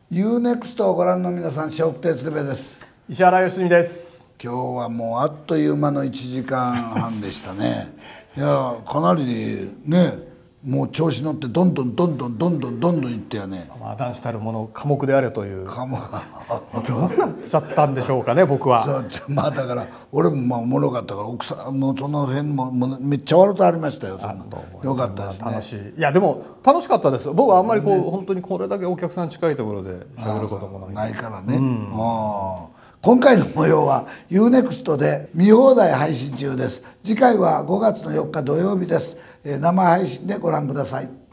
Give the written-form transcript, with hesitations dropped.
UNEXT をご覧の皆さん、笑福亭鶴瓶です。 石原良純です。 今日はもうあっという間の1時間半でしたね。いや、かなりね、もう調子乗ってどんどんいってやね。 まあ男子たるもの科目であれという。 かもどうなっちゃったんでしょうかね、僕は。 そうまあだから俺もまあおもろかったから、奥さんもその辺もめっちゃ笑ってありましたよ。よかったですね。 楽しい。いやでも楽しかったです。僕はあんまりこう、本当にこれだけお客さん近いところで喋ることもないからね。今回の模様は UNEXT で見放題配信中です。次回は5月の4日土曜日です。生配信でご覧ください。